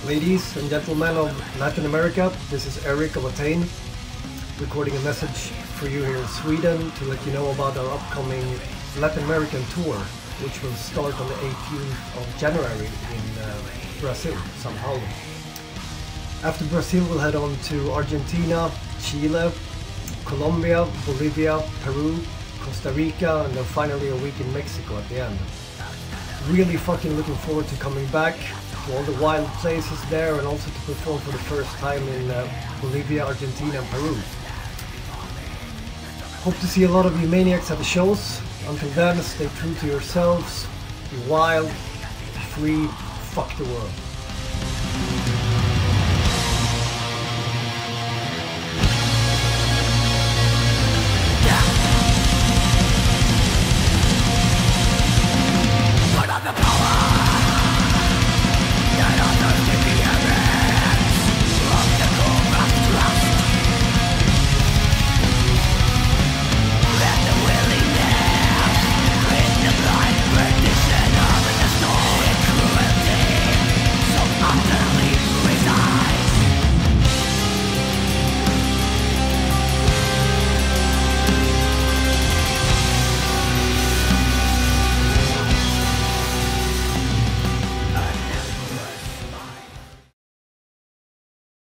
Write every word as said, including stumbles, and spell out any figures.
Ladies and gentlemen of Latin America, this is Erik of Watain, recording a message for you here in Sweden to let you know about our upcoming Latin American tour, which will start on the eighteenth of January in uh, Brazil, São Paulo. After Brazil, we'll head on to Argentina, Chile, Colombia, Bolivia, Peru, Costa Rica, and then finally a week in Mexico at the end. Really fucking looking forward to coming back to all the wild places there and also to perform for the first time in uh, Bolivia, Argentina and Peru. Hope to see a lot of you maniacs at the shows. Until then, stay true to yourselves, be wild, be free, fuck the world.